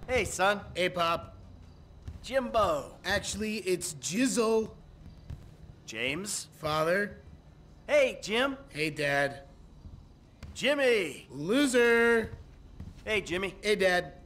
Hey, son. Hey, Pop. Jimbo. Actually, it's Jizzle. James. Father. Hey, Jim. Hey, Dad. Jimmy. Loser. Hey, Jimmy. Hey, Dad.